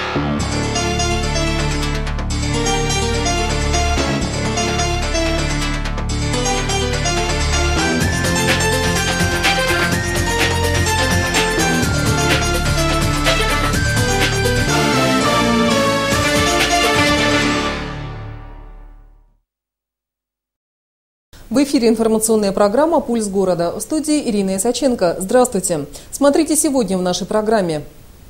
В эфире информационная программа «Пульс города». В студии Ирина Исаченко. Здравствуйте. Смотрите сегодня в нашей программе.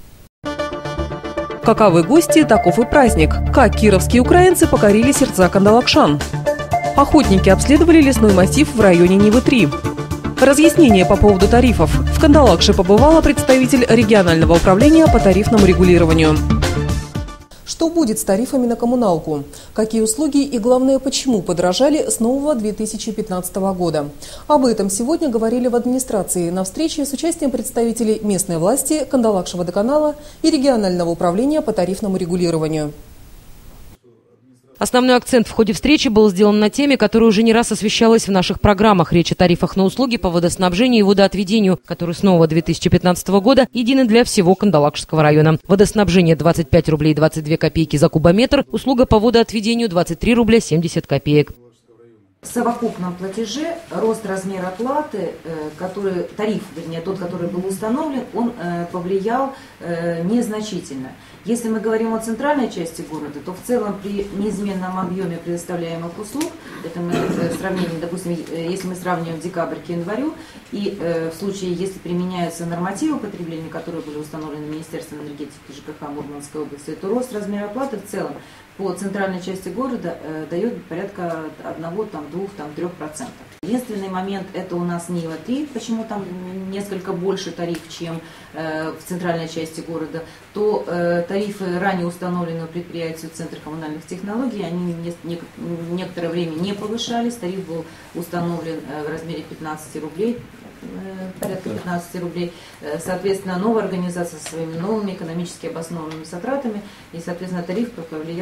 Каковы гости, таков и праздник. Как кировские украинцы покорили сердца кандалакшан. Охотники обследовали лесной массив в районе Невы-3. Разъяснение по поводу тарифов. В Кандалакше побывала представитель регионального управления по тарифному регулированию. Что будет с тарифами на коммуналку? Какие услуги и, главное, почему подорожали с нового 2015 года? Об этом сегодня говорили в администрации на встрече с участием представителей местной власти, Кандалакш-водоканала и регионального управления по тарифному регулированию. Основной акцент в ходе встречи был сделан на теме, которая уже не раз освещалась в наших программах. Речь о тарифах на услуги по водоснабжению и водоотведению, которые с нового 2015 года едины для всего Кандалакшского района. Водоснабжение 25 рублей 22 копейки за кубометр, услуга по водоотведению 23 рубля 70 копеек. В совокупном платеже рост размера платы, тариф, вернее, тот, который был установлен, он повлиял незначительно. Если мы говорим о центральной части города, то в целом при неизменном объеме предоставляемых услуг, это мы сравним, допустим, если мы сравниваем декабрь к январю, и в случае, если применяются нормативы потребления, которые были установлены Министерством энергетики и ЖКХ Мурманской области, то рост размера платы в целом по центральной части города дает порядка 1, 2, 3%. Единственный момент – это у нас Нива-3, почему там несколько больше тариф, чем в центральной части города, то тарифы, ранее установленные предприятию Центра коммунальных технологий, они некоторое время не повышались, тариф был установлен в размере 15 рублей, порядка 15 рублей. Соответственно, новая организация со своими новыми экономически обоснованными затратами, и, соответственно, тариф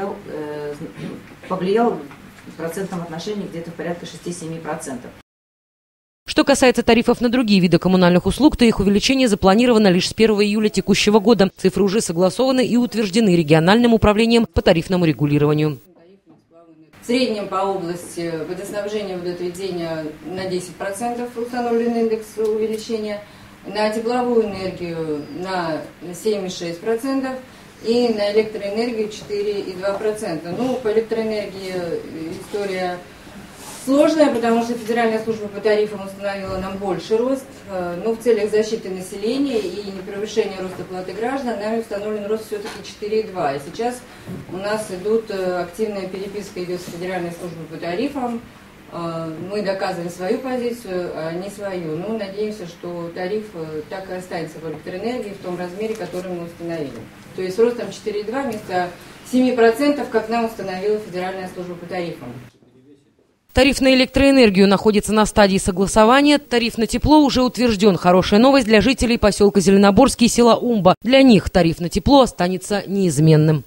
повлиял в процентном отношении где-то порядка 6-7%. Что касается тарифов на другие виды коммунальных услуг, то их увеличение запланировано лишь с 1 июля текущего года. Цифры уже согласованы и утверждены региональным управлением по тарифному регулированию. В среднем по области водоснабжения и водоотведения на 10% установлен индекс увеличения, на тепловую энергию на 7,6% и на электроэнергию 4,2%. Ну, по электроэнергии история сложная, потому что Федеральная служба по тарифам установила нам больше рост, но в целях защиты населения и непревышения роста платы граждан нами установлен рост все-таки 4,2. И сейчас у нас активная переписка идет с Федеральной службой по тарифам. Мы доказываем свою позицию, а не свою. Но надеемся, что тариф так и останется в электроэнергии в том размере, который мы установили. То есть ростом 4,2 вместо 7%, как нам установила Федеральная служба по тарифам. Тариф на электроэнергию находится на стадии согласования. Тариф на тепло уже утвержден. Хорошая новость для жителей поселка Зеленоборский и села Умба. Для них тариф на тепло останется неизменным.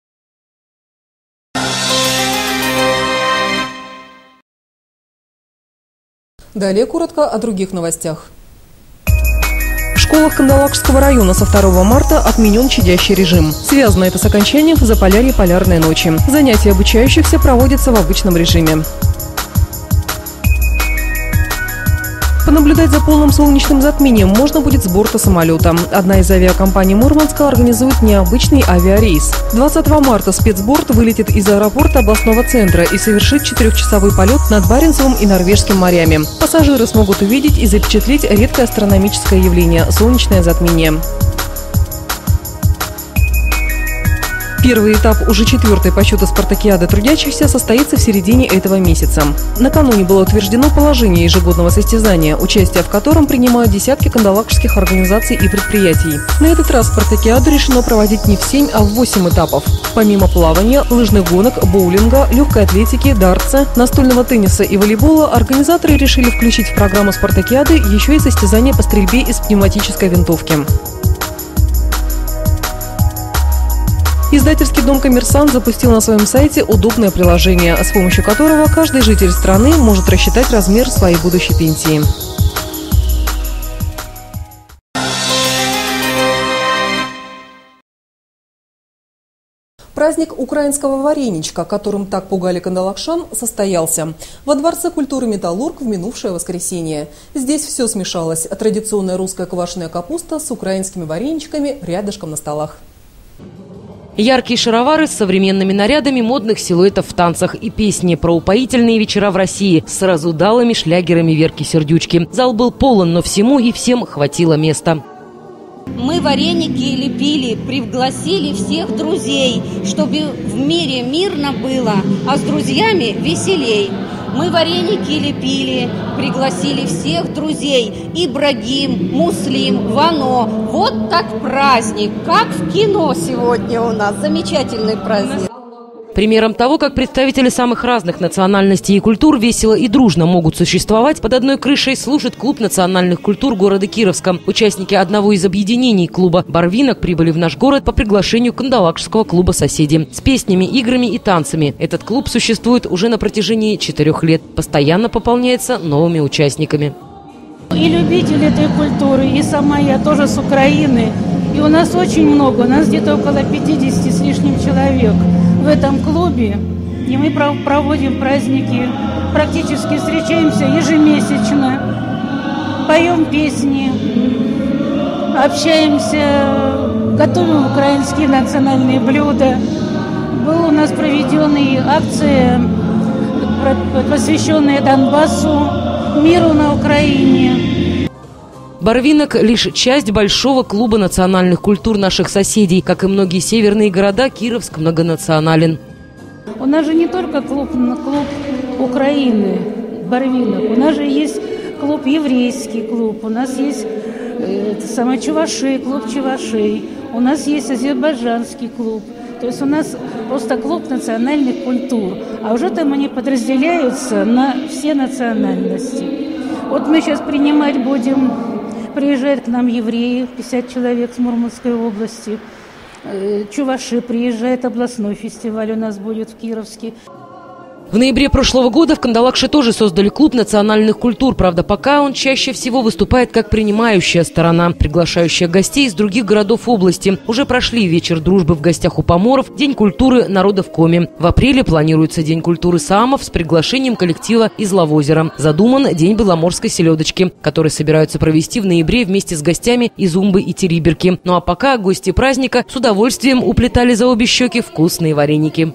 Далее коротко о других новостях. В школах Кандалакшского района со 2 марта отменен щадящий режим. Связано это с окончанием Заполярья полярной ночи. Занятия обучающихся проводятся в обычном режиме. Понаблюдать за полным солнечным затмением можно будет с борта самолета. Одна из авиакомпаний Мурманска организует необычный авиарейс. 20 марта спецборд вылетит из аэропорта областного центра и совершит 4-часовой полет над Баренцевым и Норвежским морями. Пассажиры смогут увидеть и запечатлеть редкое астрономическое явление – солнечное затмение. Первый этап уже 4-й по счету спартакиады трудящихся состоится в середине этого месяца. Накануне было утверждено положение ежегодного состязания, участие в котором принимают десятки кандалакшских организаций и предприятий. На этот раз спартакиаду решено проводить не в 7, а в 8 этапов. Помимо плавания, лыжных гонок, боулинга, легкой атлетики, дартса, настольного тенниса и волейбола, организаторы решили включить в программу спартакиады еще и состязания по стрельбе из пневматической винтовки. Издательский дом «Коммерсант» запустил на своем сайте удобное приложение, с помощью которого каждый житель страны может рассчитать размер своей будущей пенсии. Праздник украинского вареничка, которым так пугали кандалакшан, состоялся во Дворце культуры «Металлург» в минувшее воскресенье. Здесь все смешалось. Традиционная русская квашеная капуста с украинскими вареничками рядышком на столах. Яркие шаровары с современными нарядами модных силуэтов в танцах и песни про упоительные вечера в России с разудалыми шлягерами Верки Сердючки. Зал был полон, но всему и всем хватило места. Мы вареники лепили, пригласили всех друзей, чтобы в мире мирно было, а с друзьями веселей. Мы вареники лепили, пригласили всех друзей. Ибрагим, Муслим, Вано. Вот так праздник, как в кино сегодня у нас. Замечательный праздник. Примером того, как представители самых разных национальностей и культур весело и дружно могут существовать под одной крышей, служит клуб национальных культур города Кировска. Участники одного из объединений клуба «Барвинок» прибыли в наш город по приглашению кандалакшского клуба «Соседи». С песнями, играми и танцами. Этот клуб существует уже на протяжении 4 лет. Постоянно пополняется новыми участниками. И любители этой культуры, и сама я тоже с Украины. И у нас очень много, у нас где-то около 50 с лишним человек в этом клубе. И мы проводим праздники, практически встречаемся ежемесячно, поем песни, общаемся, готовим украинские национальные блюда. Была у нас проведенная акция, посвященная Донбассу, миру на Украине. Барвинок – лишь часть большого клуба национальных культур наших соседей. Как и многие северные города, Кировск многонационален. У нас же не только клуб Украины, Барвинок. У нас же есть клуб еврейский клуб, у нас есть чуваши, клуб чувашей, у нас есть азербайджанский клуб. То есть у нас просто клуб национальных культур. А уже там они подразделяются на все национальности. Вот мы сейчас принимать будем... Приезжают к нам евреи, 50 человек с Мурманской области. Чуваши приезжает, областной фестиваль у нас будет в Кировске. В ноябре прошлого года в Кандалакше тоже создали клуб национальных культур. Правда, пока он чаще всего выступает как принимающая сторона, приглашающая гостей из других городов области. Уже прошли вечер дружбы в гостях у поморов, День культуры народа в Коме. В апреле планируется День культуры саамов с приглашением коллектива из Лавозера. Задуман День беломорской селедочки, который собираются провести в ноябре вместе с гостями из Умбы и Териберки. Ну а пока гости праздника с удовольствием уплетали за обе щеки вкусные вареники.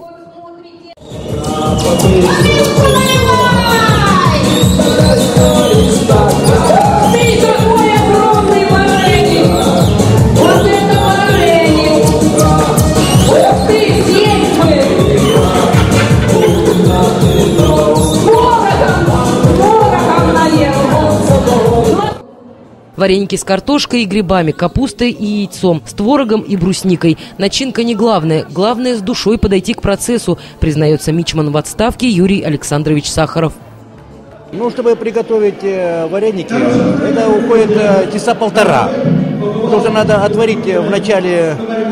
Вареники с картошкой и грибами, капустой и яйцом, с творогом и брусникой. Начинка не главное. Главное с душой подойти к процессу, признается мичман в отставке Юрий Александрович Сахаров. Ну, чтобы приготовить вареники, это уходит часа полтора. Потому что надо отварить вначале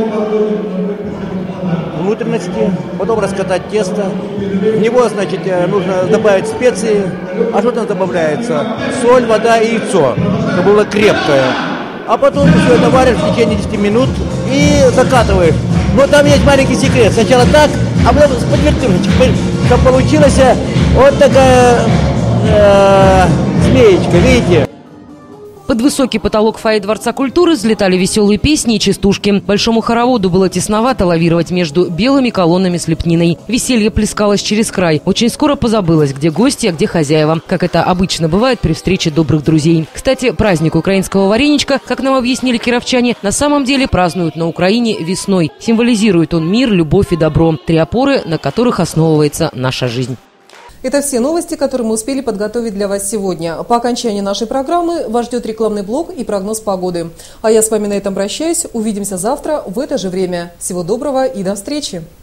внутренности, потом раскатать тесто. В него, значит, нужно добавить специи. А что там добавляется? Соль, вода и яйцо, чтобы было крепкое. А потом все это варишь в течение 10 минут и закатываешь. Но там есть маленький секрет. Сначала так, а потом с подвертушечкой, чтобы получилась вот такая змеечка, видите? Под высокий потолок фойе Дворца культуры взлетали веселые песни и частушки. Большому хороводу было тесновато лавировать между белыми колоннами с лепниной. Веселье плескалось через край. Очень скоро позабылось, где гости, а где хозяева. Как это обычно бывает при встрече добрых друзей. Кстати, праздник украинского вареничка, как нам объяснили кировчане, на самом деле празднуют на Украине весной. Символизирует он мир, любовь и добро. 3 опоры, на которых основывается наша жизнь. Это все новости, которые мы успели подготовить для вас сегодня. По окончании нашей программы вас ждет рекламный блок и прогноз погоды. А я с вами на этом прощаюсь. Увидимся завтра в это же время. Всего доброго и до встречи!